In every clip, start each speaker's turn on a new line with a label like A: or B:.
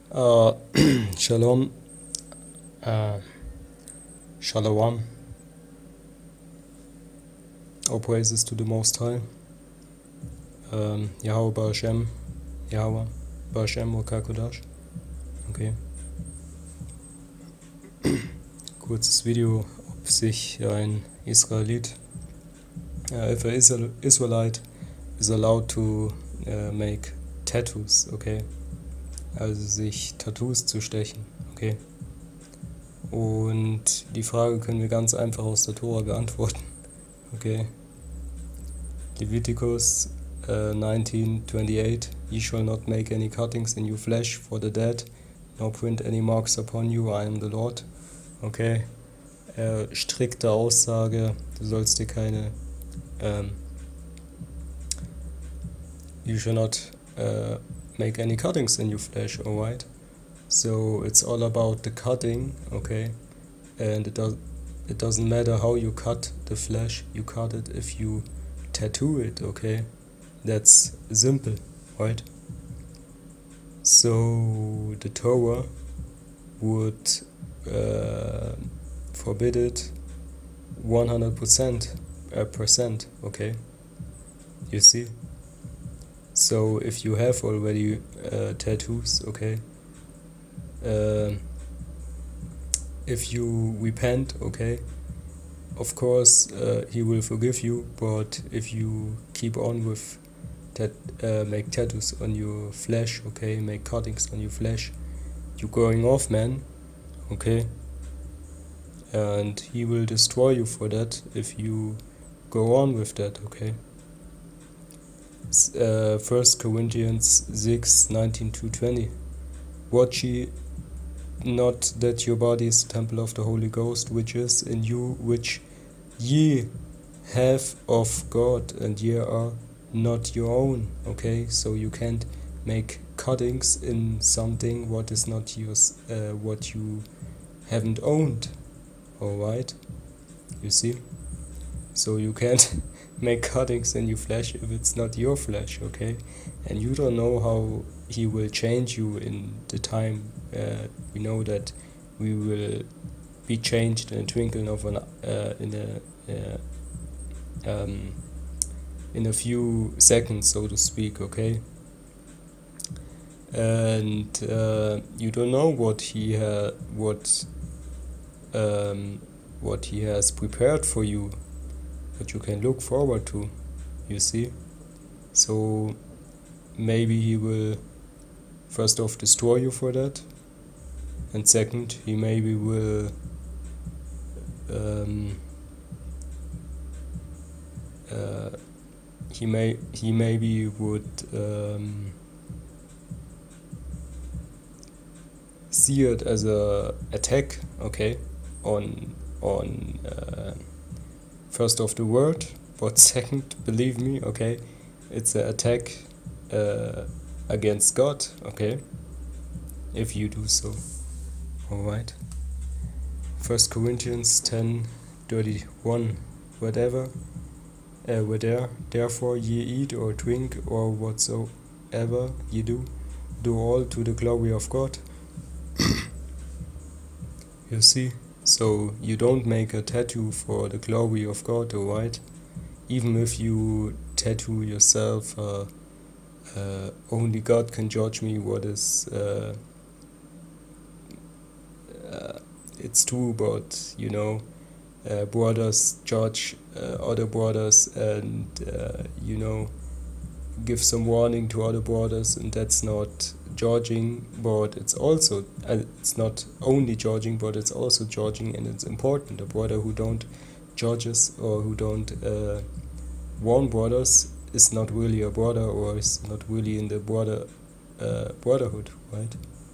A: Uh, Shalom, Shalom, all praises to the Most High, Yahweh Ba'Hashem, Yahweh Ba'Hashem Wakakodash. Okay, kurzes Video, ob sich ein Israelit, if an Israelite is allowed to make tattoos, okay, also sich Tattoos zu stechen, okay. Und die Frage können wir ganz einfach aus der Tora beantworten. Okay. Leviticus 19:28. Ye shall not make any cuttings in your flesh for the dead, nor print any marks upon you, I am the Lord. Okay. Strikte Aussage, du sollst dir keine you shall not make any cuttings in your flesh, alright? So it's all about the cutting, okay? And it doesn't matter how you cut the flesh, you cut it if you tattoo it, okay? That's simple, right? So the Torah would forbid it 100%, okay? You see? So if you have already tattoos, okay? If you repent, okay, of course he will forgive you, but if you keep on with that, make tattoos on your flesh, okay, make cuttings on your flesh, you're going off, man, okay, and he will destroy you for that if you go on with that, okay. 1 Corinthians 6:19-20. Watch ye not that your body is the temple of the Holy Ghost, which is in you, which ye have of God, and ye are not your own, okay? So you can't make cuttings in something what is not yours, what you haven't owned, alright? You see? So you can't make cuttings in your flesh if it's not your flesh, okay? And you don't know how he will change you in the time. We know that we will be changed in a twinkling of an in a few seconds, so to speak, okay? And you don't know what he has prepared for you, what you can look forward to, you see? So maybe he will first off destroy you for that, and second, he maybe will he maybe would see it as a attack, okay, on first of the word, but second, believe me, okay, it's an attack against God, okay, if you do so, alright. 1 Corinthians 10:31. Whatever, therefore ye eat or drink or whatsoever ye do all to the glory of God. You see? So you don't make a tattoo for the glory of God, alright? Even if you tattoo yourself, only God can judge me what is, it's true, but you know, brothers judge other brothers, and you know, give some warning to other brothers, and that's not judging, but it's also it's not only judging, but it's also judging, and it's important. A brother who don't judges or who don't warn brothers is not really a brother, or is not really in the brotherhood, right?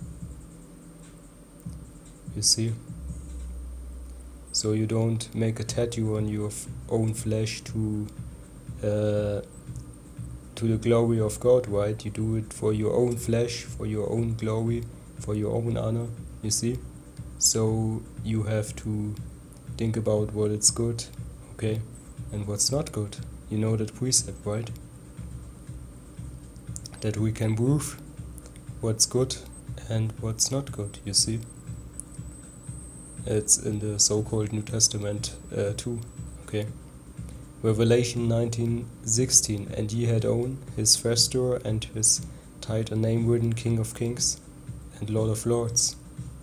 A: You see? So you don't make a tattoo on your own flesh to the glory of God, right? You do it for your own flesh, for your own glory, for your own honor, you see? So you have to think about what is good, okay, and what's not good. You know that precept, right? That we can prove what's good and what's not good, you see. It's in the so-called New Testament too, okay. Revelation 19:16, and he had on his vesture and his title name written, King of Kings and Lord of Lords.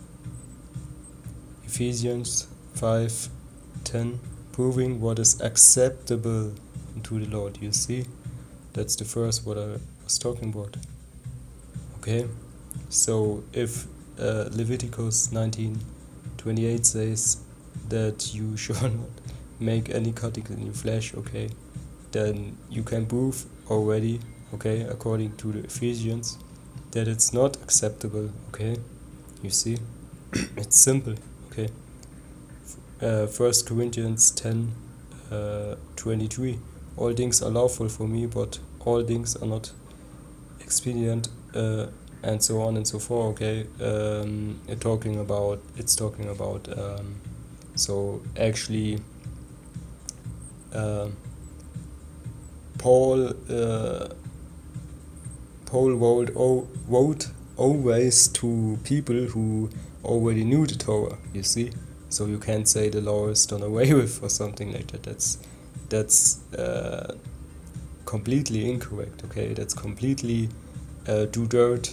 A: Ephesians 5:10, proving what is acceptable unto the Lord, you see. That's the first what I was talking about. Okay, so if Leviticus 19:28 says that you should not make any cutting in your flesh, okay, then you can prove already, okay, according to the Ephesians, that it's not acceptable, okay, you see. It's simple, okay. 1 Corinthians 10:23, all things are lawful for me, but all things are not expedient, and so on and so forth, okay. It's talking about so actually Paul wrote always to people who already knew the Torah, you see. So you can't say the law is done away with or something like that. That's completely incorrect, okay. That's completely do dirt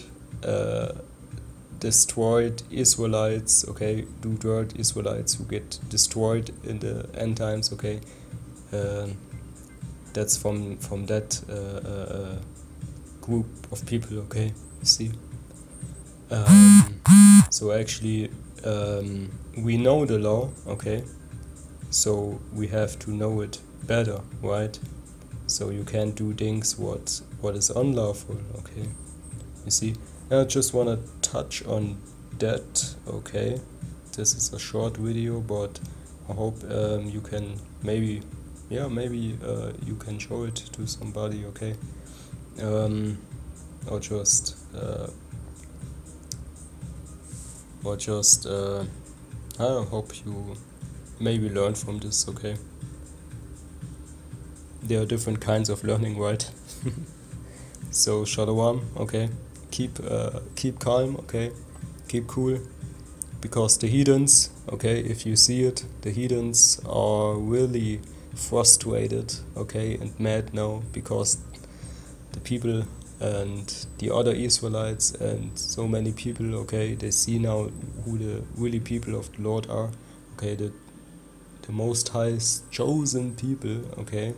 A: destroyed Israelites, okay, do dirt Israelites who get destroyed in the end times, okay. That's from that group of people, okay, you see. So actually we know the law, okay, so we have to know it better, right? So you can't do things what is unlawful, okay, you see. I just want to touch on that, okay. This is a short video, but I hope you can maybe you can show it to somebody, okay. Or just I hope you maybe learn from this, okay. There are different kinds of learning, right? So Shalom, okay. Keep calm, okay. Keep cool, because the heathens, okay, if you see it, the heathens are really frustrated, okay, and mad now, because the people and the other Israelites and so many people, okay, they see now who the really people of the Lord are, okay, the Most High's chosen people, okay,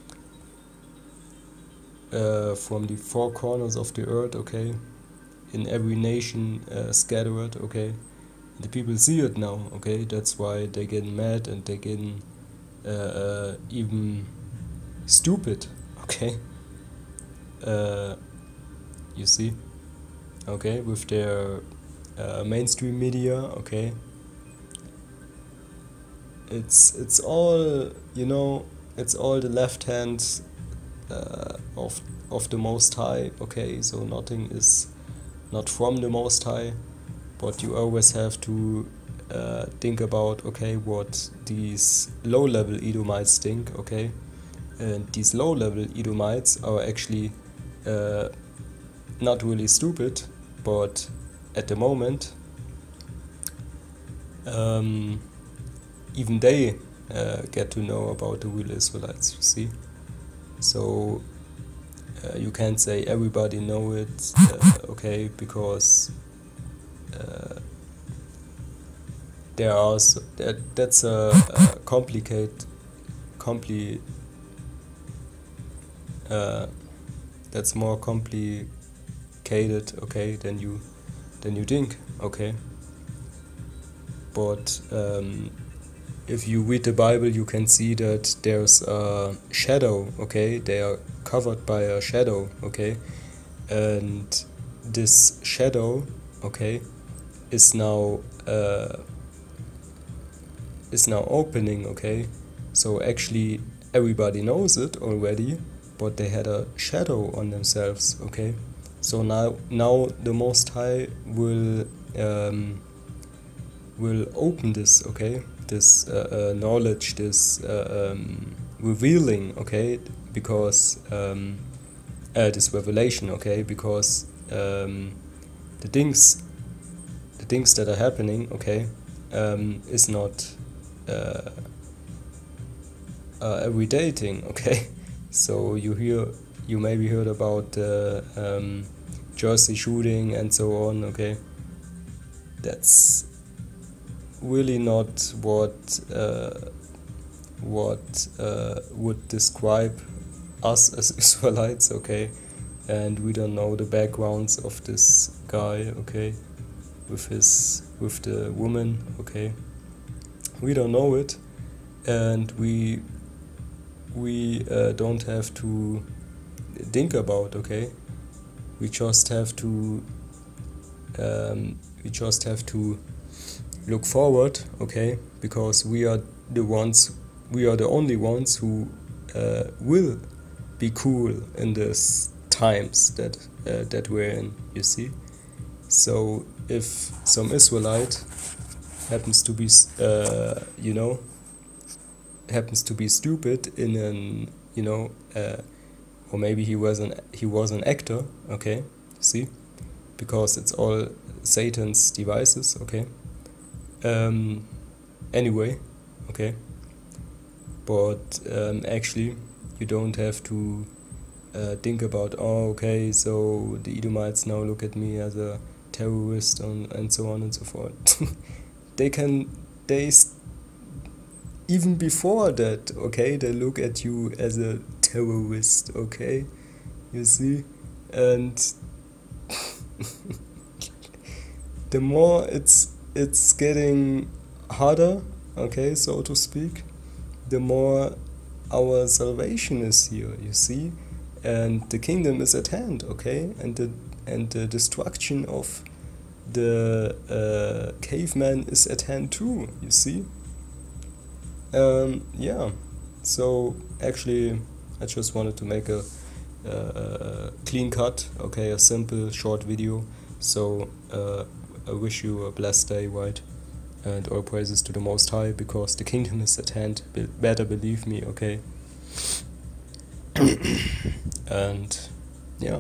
A: from the four corners of the earth, okay, in every nation scattered, okay. The people see it now, okay, that's why they get mad and they get even stupid, okay. You see, okay, with their mainstream media, okay. It's all, you know, it's all the left hand of the Most High, okay. So nothing is not from the Most High, but you always have to think about, okay, what these low-level Edomites think, okay. And these low-level Edomites are actually not really stupid, but at the moment even they get to know about the real Israelites, you see. So you can't say everybody know it, okay, because there are that's a that's more complicated, okay, than you think, okay. But if you read the Bible, you can see that there's a shadow, okay. They are covered by a shadow, okay, and this shadow, okay, is now opening, okay. So actually everybody knows it already, but they had a shadow on themselves, okay. So now the Most High will open this, okay, this knowledge, this revealing, okay, because this revelation, okay, because the things the things that are happening, okay, is not everyday thing, okay. So you maybe heard about Jersey shooting and so on, okay. That's really not what would describe us as Israelites, okay. And we don't know the backgrounds of this guy, okay, with the woman, okay. We don't know it, and we don't have to think about, okay. We just have to look forward, okay, because we are the only ones who will be cool in this times that we're in, you see. So if some Israelite happens to be stupid in an or maybe he was an actor, okay, see, because it's all Satan's devices, okay. Anyway, okay, but actually you don't have to think about, oh, okay, so the Edomites now look at me as a terrorist and so on and so forth. Even before that, okay, they look at you as a terrorist, okay, you see. And the more it's getting harder, okay, so to speak, the more our salvation is here, you see, and the kingdom is at hand, okay, and the destruction of the caveman is at hand too, you see. Yeah, so actually I just wanted to make a clean cut, okay, a simple short video. So I wish you a blessed day, right? And all praises to the Most High, because the kingdom is at hand. Better believe me, okay? And yeah,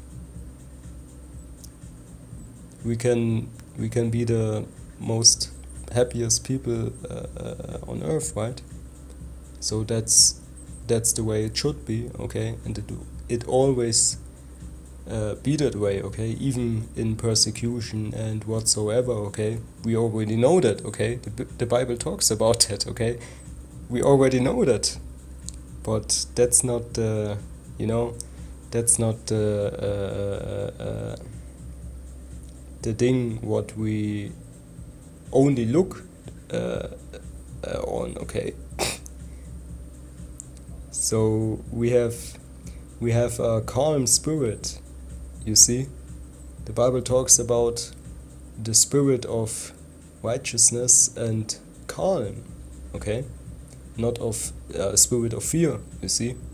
A: we can be the most happiest people on earth, right? So that's the way it should be, okay? And it always be that way, okay? Even in persecution and whatsoever, okay? We already know that, okay? The Bible talks about that, okay? We already know that, but that's not the, that's not the thing what we only look on, okay? So we have a calm spirit, you see. The Bible talks about the spirit of righteousness and calm, okay? Not of a spirit of fear, you see.